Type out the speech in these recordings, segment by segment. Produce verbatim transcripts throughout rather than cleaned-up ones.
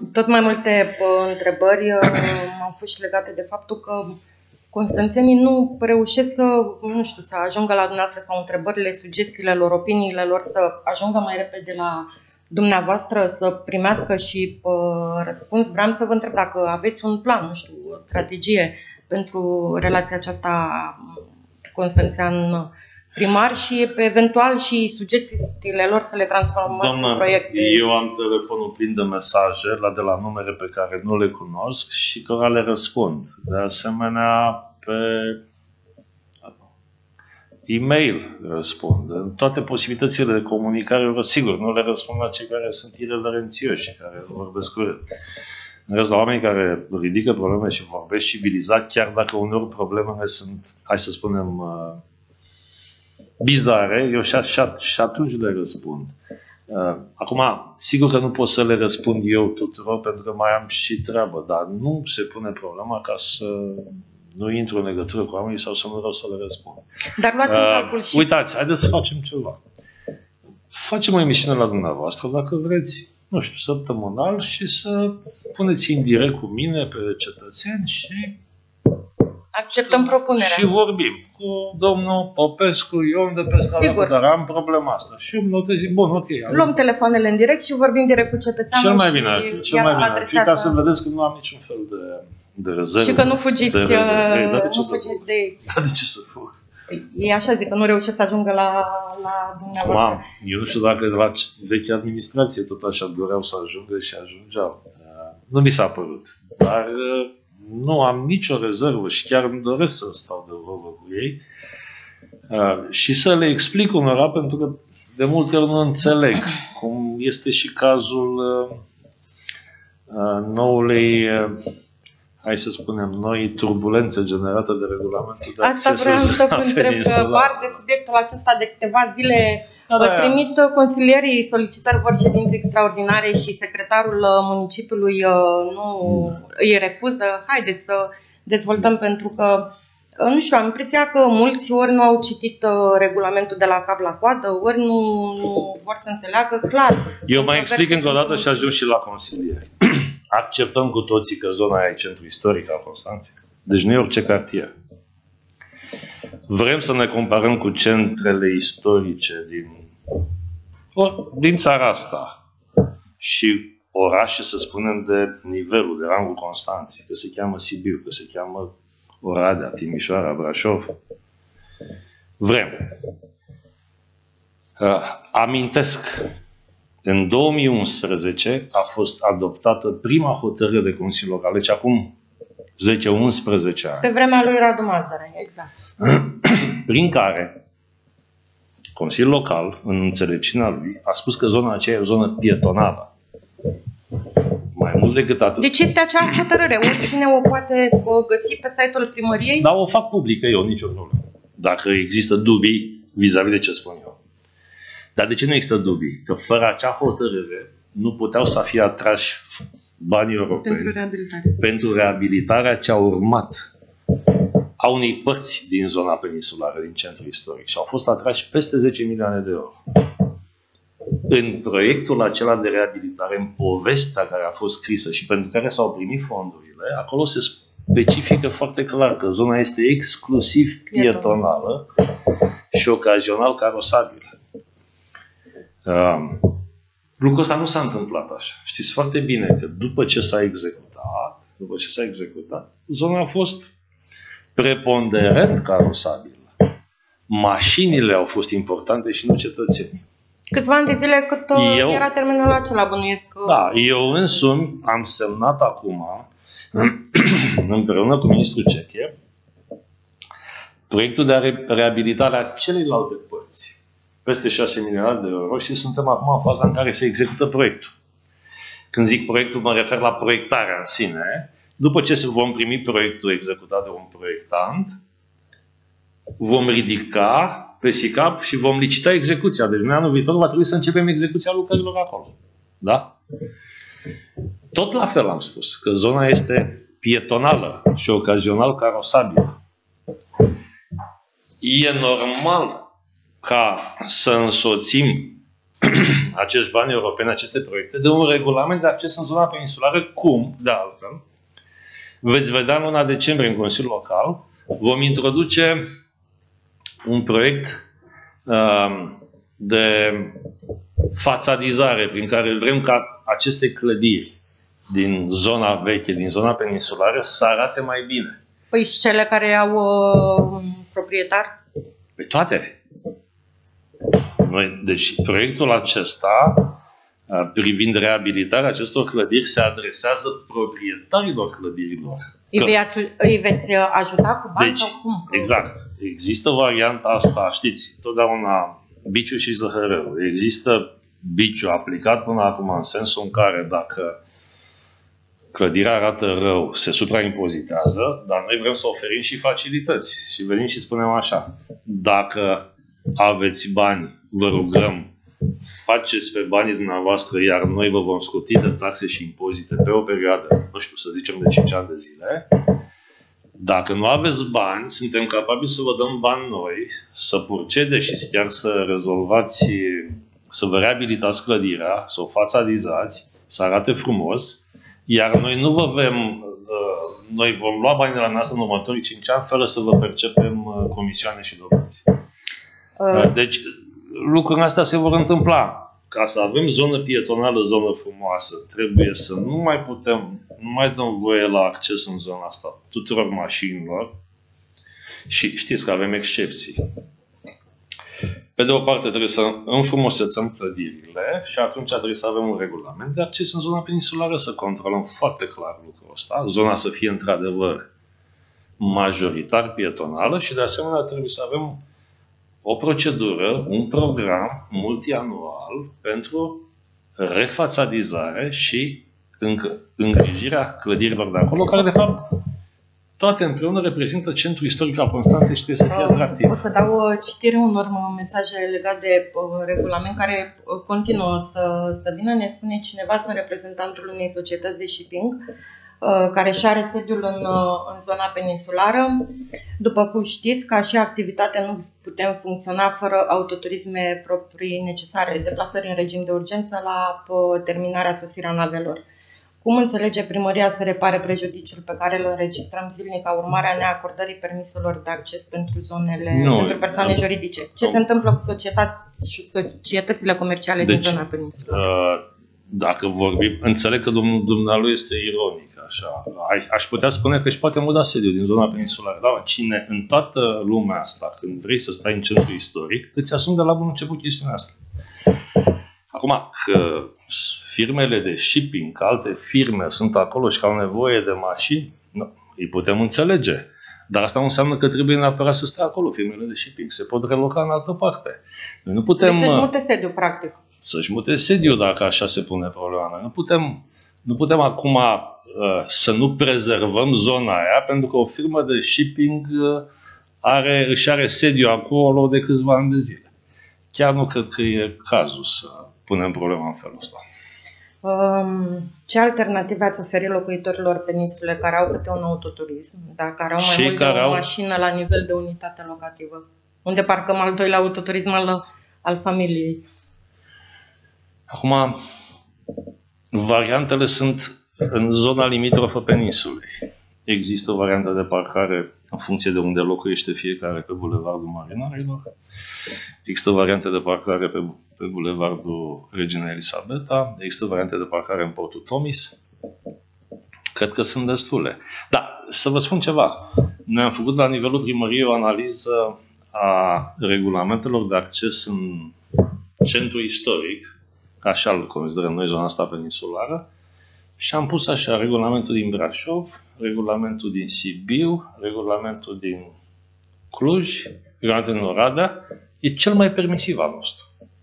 tot mai multe uh, întrebări uh, au fost și legate de faptul că constanțenii nu reușesc să, nu știu, să ajungă la dumneavoastră sau întrebările, sugestiile lor, opiniile lor să ajungă mai repede la dumneavoastră, să primească și uh, răspuns. Vreau să vă întreb dacă aveți un plan, nu știu, o strategie pentru relația aceasta constanțean primar și eventual și sugestiile lor să le transformați Doamnă, în proiecte. Eu am telefonul plin de mesaje la de la numere pe care nu le cunosc și cărora le răspund. De asemenea, pe e-mail răspund. În toate posibilitățile de comunicare, sigur, nu le răspund la cei care sunt ireverențioși, care vorbesc urât. În rest, la oamenii care ridică probleme și vorbesc civilizat, chiar dacă uneori problemele sunt, hai să spunem, bizare, eu și, și, și atunci le răspund. Acum, sigur că nu pot să le răspund eu tuturor, pentru că mai am și treabă, dar nu se pune problema ca să nu intru în legătură cu oamenii sau să nu vreau să le răspund. Dar luați în calcul și... Uitați, haideți să facem ceva. Facem o emisiune la dumneavoastră, dacă vreți, nu știu, săptămânal și să puneți în direct cu mine pe cetățeni și... Acceptăm propunerea. Și vorbim cu domnul Popescu, Ion de pe strada, dar am problema asta. Și îmi notez, bun, ok. Luăm telefoanele în direct și vorbim direct cu cetățeanul. Cel mai bine, cel mai bine ar fi ca să vedeți că nu am niciun fel de, de rezervă. Și că nu fugiți de, de, ei, nu fugiți de ei. Dar de ce să fug? E așa, zic, că nu reușesc să ajungă la, la dumneavoastră. Mam, eu nu știu dacă de la vechea administrație tot așa doreau să ajungă și ajungeau. Nu mi s-a părut. Dar nu am nicio rezervă și chiar îmi doresc să stau de vorbă cu ei uh, și să le explic unora, pentru că de multe ori nu înțeleg, cum este și cazul uh, uh, noului, uh, hai să spunem, noi turbulențe generate de regulamentul de Asta vreau să vă întreb, că parte subiectul acesta de câteva zile. Da, da, primit consilierii solicitări vor ședințe extraordinare și secretarul municipiului nu îi refuză. Haideți să dezvoltăm, pentru că, nu știu, am impresia că mulți ori nu au citit regulamentul de la cap la coadă, ori nu, nu vor să înțeleagă clar. Eu mai explic încă o dată și ajung și la consilieri. Acceptăm cu toții că zona aia e centru istoric al Constanței. Deci nu e orice cartier. Vrem să ne comparăm cu centrele istorice din, or, din țara asta și orașe, să spunem, de nivelul, de rangul Constanței, că se cheamă Sibiu, că se cheamă Oradea, Timișoara, Brașov. Vrem. Uh, amintesc, în două mii unsprezece a fost adoptată prima hotărâre de Consiliul Local, deci acum zece unsprezece ani. Pe vremea lui Radu Mazăre, exact. Prin care Consiliul Local, în înțelepciunea lui, a spus că zona aceea e o zonă pietonală. Mai mult decât atât. Deci este acea hotărâre. Oricine o poate găsi pe site-ul primăriei? Dar o fac publică eu, nicio problemă. Dacă există dubii vis-a-vis de ce spun eu. Dar de ce nu există dubii? Că fără acea hotărâre nu puteau să fie atrași banii europeni pentru reabilitare. Pentru reabilitarea ce a urmat a unei părți din zona peninsulară, din centrul istoric. Și au fost atrași peste zece milioane de euro. În proiectul acela de reabilitare, în povestea care a fost scrisă și pentru care s-au primit fondurile, acolo se specifică foarte clar că zona este exclusiv pietonală și ocazional carosabilă. Um, lucrul ăsta nu s-a întâmplat așa. Știți foarte bine că după ce s-a executat, după ce s-a executat, zona a fost preponderent carosabilă. Mașinile au fost importante și nu cetățenii. Câțiva ani de zile cât eu, era termenul acela, bănuiesc. Da, eu însumi am semnat acum, împreună cu ministrul Ceche, proiectul de reabilitare a celelalte părți. Peste șase milioane de euro și suntem acum în faza în care se execută proiectul. Când zic proiectul, mă refer la proiectarea în sine. După ce vom primi proiectul executat de un proiectant, vom ridica pe SICAP și vom licita execuția. Deci noi anul viitor va trebui să începem execuția lucrărilor acolo. Da? Tot la fel am spus, că zona este pietonală și ocazional carosabilă. E normal ca să însoțim acești bani europeni, aceste proiecte, de un regulament de acces în zona peninsulară, cum, de altfel, veți vedea în luna decembrie în Consiliul Local, vom introduce un proiect uh, de fațadizare prin care vrem ca aceste clădiri din zona veche, din zona peninsulară, să arate mai bine. Păi și cele care au uh, proprietar? Pe toate. Noi, deci proiectul acesta uh, privind reabilitarea acestor clădiri se adresează proprietarilor clădirilor. Îi, veați, îi veți ajuta cu bani deci, sau cum? Exact. Există varianta asta, știți, totdeauna biciu și zăhărău. Există biciu aplicat până acum în sensul în care dacă clădirea arată rău, se supraimpozitează, dar noi vrem să oferim și facilități. Și venim și spunem așa, dacă aveți bani, vă rugăm, faceți pe banii dumneavoastră, iar noi vă vom scuti de taxe și impozite pe o perioadă, nu știu, să zicem de cinci ani de zile. Dacă nu aveți bani, suntem capabili să vă dăm bani noi, să procedeți și chiar să rezolvați, să vă reabilitați clădirea, să o fațadizați, să arate frumos, iar noi nu vă vrem, noi vom lua banii de la noastră în următorii cinci ani fără să vă percepem comisioane și dobânzi. Deci, lucrurile astea se vor întâmpla. Ca să avem zonă pietonală, zonă frumoasă, trebuie să nu mai putem, nu mai dăm voie la acces în zona asta tuturor mașinilor și știți că avem excepții. Pe de o parte trebuie să înfrumusețăm clădirile și atunci trebuie să avem un regulament de acces în zona peninsulară, să controlăm foarte clar lucrul ăsta, zona să fie într-adevăr majoritar pietonală și de asemenea trebuie să avem o procedură, un program multianual pentru refațadizare și îngrijirea clădirilor de acolo, care de fapt toate împreună reprezintă centrul istoric al Constanței și trebuie să fie atractiv. O să dau citire unor mesaje legate de regulament care continuă să, să vină. Ne spune cineva, sunt reprezentantul unei societăți de shipping care și are sediul în, în zona peninsulară. După cum știți, ca și activitate nu putem funcționa fără autoturisme proprii necesare, deplasări în regim de urgență la terminarea, sosirea navelor. Cum înțelege primăria să repare prejudiciul pe care îl înregistrăm zilnic ca urmare a neacordării permiselor de acces pentru zonele, nu, pentru persoane nu. juridice? Ce nu. se întâmplă cu societățile comerciale deci, din zona peninsulară? Uh, dacă vorbim, înțeleg că dumnealui este ironic, așa. Aș putea spune că își poate muda sediul din zona peninsulară. Dar cine în toată lumea asta, când vrei să stai în centru istoric, îți asumi de la bun început chestiunea asta. Acum, că firmele de shipping, că alte firme sunt acolo și că au nevoie de mașini, nu, îi putem înțelege. Dar asta nu înseamnă că trebuie neapărat să stea acolo firmele de shipping. Se pot reloca în altă parte. Noi nu putem... Să-și mute sediu, practic. Să-și mute sediu, dacă așa se pune problema. Noi nu putem, nu putem acum uh, să nu prezervăm zona aia, pentru că o firmă de shipping uh, are, își are sediu acolo de câțiva ani de zile. Chiar nu cred că e cazul să punem problema în felul ăsta. Um, ce alternative ați oferit locuitorilor peninsule care au câte un autoturism, dar care au mai și mult de o au... mașină la nivel de unitate locativă? Unde parcăm al doilea autoturism al, al familiei? Acum, variantele sunt în zona limitrofă peninsulei. Există o variantă de parcare în funcție de unde locuiește fiecare pe Bulevardul Marinarilor. Există variante de parcare pe, pe Bulevardul Regina Elisabeta. Există variante de parcare în Portul Tomis. Cred că sunt destule. Dar să vă spun ceva. Noi am făcut la nivelul primăriei o analiză a regulamentelor de acces în centru istoric, așa îl considerăm noi zona asta peninsulară, și am pus așa regulamentul din Brașov, regulamentul din Sibiu, regulamentul din Cluj, regulamentul din Oradea, e cel mai permisiv al nostru.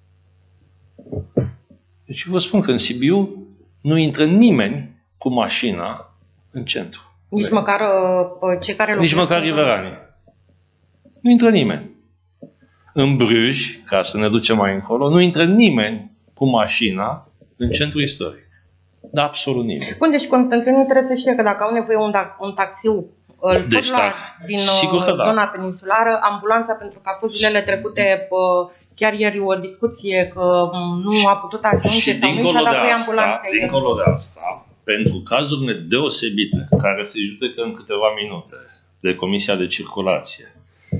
Deci vă spun că în Sibiu nu intră nimeni cu mașina în centru. Nici Vrei. măcar uh, cei care Nici măcar riveranii. Nu intră nimeni. În Bruj, ca să ne ducem mai încolo, nu intră nimeni cu mașina în centru istoric. Da, absolut nimeni. Bun, deci constanțenii trebuie să știe că dacă au nevoie un, un taxiu Îl Deci, pot lua da, din sigur că da. zona peninsulară, ambulanța, pentru că a fost zilele trecute, chiar ieri o discuție că nu a putut ajunge sau nu s-a dat voie ambulanței. Dincolo de asta, pentru cazurile deosebite, care se judecă în câteva minute de Comisia de Circulație,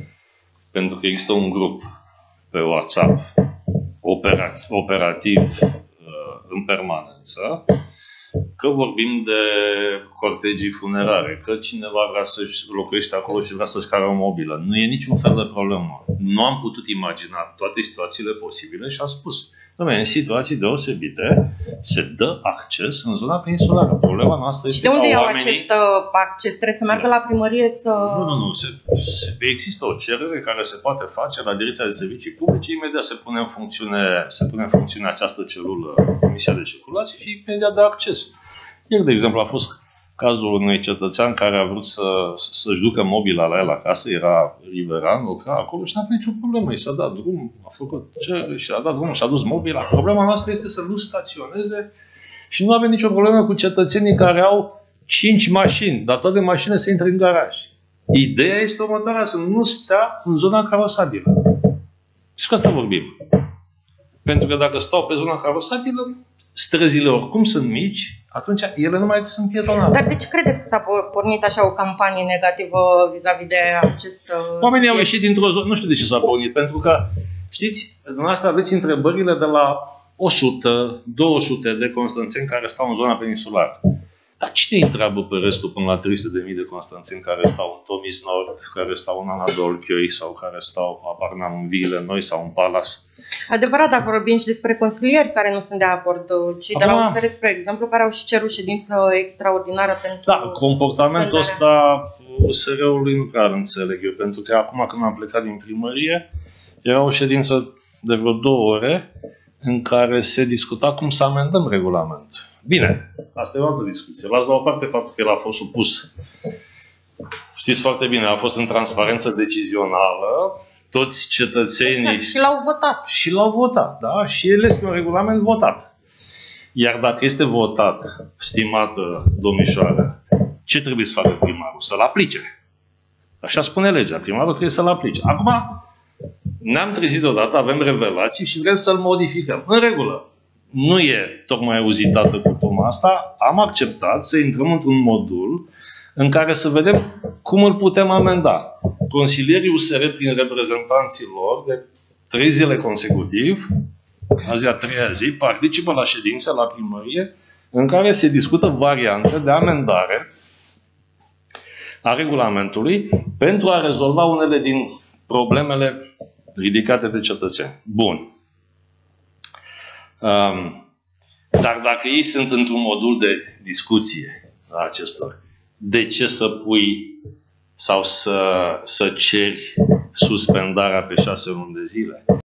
pentru că există un grup pe WhatsApp operativ, operativ în permanență, că vorbim de cortegii funerare, că cineva vrea să-și locuiește acolo și vrea să-și care o mobilă. Nu e niciun fel de problemă. Nu am putut imagina toate situațiile posibile și am spus, în situații deosebite se dă acces în zona peninsulară. Problema noastră este. Și de unde iau oamenii... acest acces? Trebuie să meargă da. la primărie să... Nu, nu, nu. Se, se, există o cerere care se poate face la Direcția de Servicii Publice. Imediat se pune în funcțiune, se pune în funcțiune această celulă, Comisia de Circulație, și imediat dă acces. Ieri, de exemplu, a fost cazul unui cetățean care a vrut să, să-și ducă mobila la el acasă, era riveran, lucra acolo și n-a avut nicio problemă. I s-a dat drum, a făcut cerere și a dat drum și a dus mobila. Problema noastră este să nu staționeze și nu avem nicio problemă cu cetățenii care au cinci mașini, dar toate mașinile se intră în garaj. Ideea este următoarea, să nu stea în zona carosabilă. Și cu asta vorbim. Pentru că dacă stau pe zona carosabilă, străzile oricum sunt mici, atunci ele nu mai sunt pietonale. Dar de ce credeți că s-a pornit așa o campanie negativă vis-a-vis de acest... Oamenii au ieșit dintr-o zonă, nu știu de ce s-a pornit, pentru că, știți, dumneavoastră aveți întrebările de la o sută, două sute de constanțeni care stau în zona peninsulară. Dar cine îi întreabă pe restul până la trei sute de mii de constanțeni care stau în Tomis Nord, care stau în Anadol Chioi sau care stau, apar n-am, în Viile Noi sau în Palace? Adevărat, dar vorbim și despre consilieri care nu sunt de acord. Cei de la U S R, spre exemplu, care au și cerut ședință extraordinară pentru... Da, comportamentul ăsta U S R-ului nu prea înțeleg eu, pentru că acum când am plecat din primărie, era o ședință de vreo două ore în care se discuta cum să amendăm regulamentul. Bine, asta e o altă discuție. Las la o parte faptul că el a fost supus. Știți foarte bine, a fost în transparență decizională. Toți cetățenii... Exact, și l-au votat. Și l-au votat, da? Și el este un regulament votat. Iar dacă este votat, stimată domnișoară, ce trebuie să facă primarul? Să-l aplice. Așa spune legea. Primarul trebuie să-l aplice. Acum, ne-am trezit odată, avem revelații și vrem să-l modificăm. În regulă. Nu e tocmai auzitată cutuma asta. Am acceptat să intrăm într-un modul în care să vedem cum îl putem amenda. Consilierii U S R, prin reprezentanții lor, de trei zile consecutiv, azi a treia zi, participă la ședințe la primărie în care se discută variante de amendare a regulamentului pentru a rezolva unele din problemele ridicate de cetățeni. Bun. Um, dar dacă ei sunt într-un modul de discuție a acestor, de ce să pui sau să, să ceri suspendarea pe șase luni de zile?